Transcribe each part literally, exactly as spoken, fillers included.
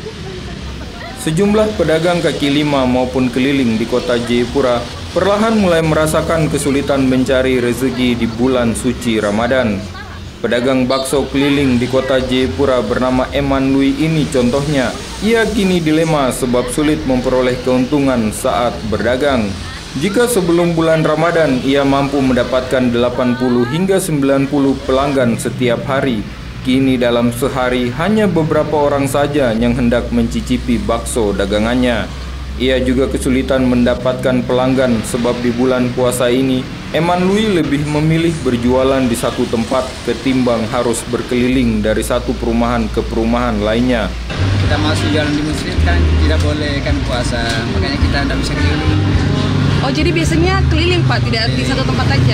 Sejumlah pedagang kaki lima maupun keliling di kota Jayapura perlahan mulai merasakan kesulitan mencari rezeki di bulan suci Ramadan. Pedagang bakso keliling di kota Jayapura bernama Eman Lui ini contohnya. Ia kini dilema sebab sulit memperoleh keuntungan saat berdagang. Jika sebelum bulan Ramadan ia mampu mendapatkan delapan puluh hingga sembilan puluh pelanggan setiap hari, kini dalam sehari hanya beberapa orang saja yang hendak mencicipi bakso dagangannya. Ia juga kesulitan mendapatkan pelanggan sebab di bulan puasa ini Eman Lui lebih memilih berjualan di satu tempat ketimbang harus berkeliling dari satu perumahan ke perumahan lainnya. Kita masih jualan di muslim kan tidak boleh kan puasa, makanya kita tidak bisa keliling. Oh, jadi biasanya keliling Pak, tidak di satu tempat aja?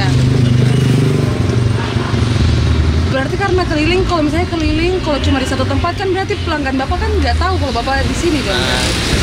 Berarti karena keliling, kalau misalnya keliling, kalau cuma di satu tempat kan berarti pelanggan Bapak kan nggak tahu kalau Bapak di sini kan? Nah,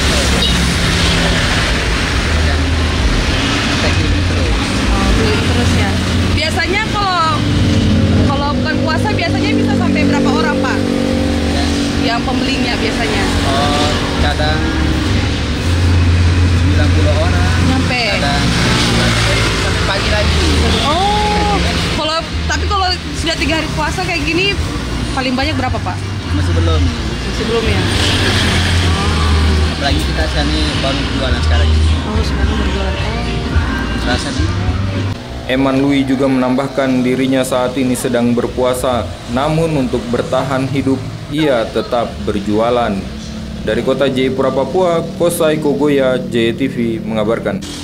dan kita keliling terus. Oh, keliling terus ya. Biasanya kalau kalau bukan puasa biasanya bisa sampai berapa orang Pak? Ya. Yang pembelinya biasanya? Oh, kadang sembilan puluh orang. Nyampe? Kadang sampai pagi lagi. Oh, kalau tapi kalau sudah tiga hari puasa kayak gini paling banyak berapa Pak? Masih belum. Masih belum ya? Apalagi kita sini baru jualan sekarang ini. Oh, sekarang berjualan. Oh. Rasa di Eman Lui juga menambahkan dirinya saat ini sedang berpuasa, namun untuk bertahan hidup ia tetap berjualan. Dari kota Jayapura, Papua, Kosai Kogoya, Jaya T V mengabarkan.